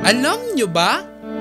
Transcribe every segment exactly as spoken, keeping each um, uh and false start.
Alam nyo ba?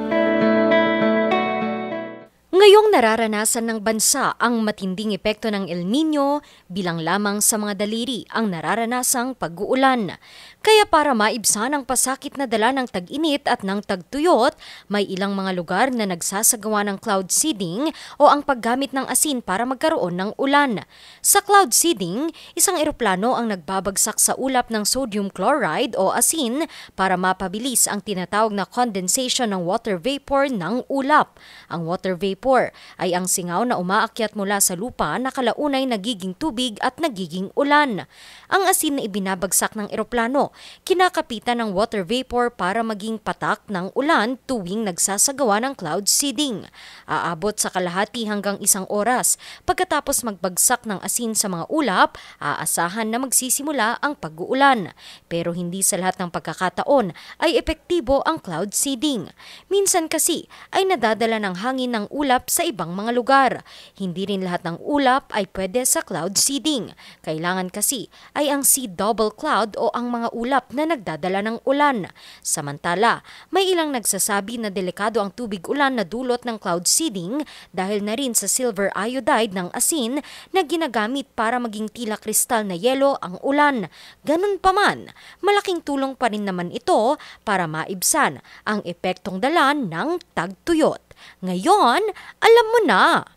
Ngayong nararanasan ng bansa ang matinding epekto ng El Nino, bilang lamang sa mga daliri ang nararanasang pag-uulan. Kaya para maibsan ang pasakit na dala ng tag-init at ng tagtuyot, may ilang mga lugar na nagsasagawa ng cloud seeding o ang paggamit ng asin para magkaroon ng ulan. Sa cloud seeding, isang eroplano ang nagbabagsak sa ulap ng sodium chloride o asin para mapabilis ang tinatawag na condensation ng water vapor ng ulap. Ang water vapor ay ang singaw na umaakyat mula sa lupa na kalaunay nagiging tubig at nagiging ulan. Ang asin na ibinabagsak ng eroplano, kinakapitan ng water vapor para maging patak ng ulan tuwing nagsasagawa ng cloud seeding. Aabot sa kalahati hanggang isang oras. Pagkatapos magbagsak ng asin sa mga ulap, aasahan na magsisimula ang pag-uulan. Pero hindi sa lahat ng pagkakataon ay epektibo ang cloud seeding. Minsan kasi ay nadadala ng hangin ng ulap sa ibang mga lugar. Hindi rin lahat ng ulap ay pwede sa cloud seeding. Kailangan kasi ay ang seed double cloud o ang mga ulap na nagdadala ng ulan. Samantala, may ilang nagsasabi na delikado ang tubig ulan na dulot ng cloud seeding dahil na rin sa silver iodide ng asin na ginagamit para maging tila kristal na yelo ang ulan. Ganun pa man, malaking tulong pa rin naman ito para maibsan ang epektong dala ng tagtuyot. Ngayon, alam mo na!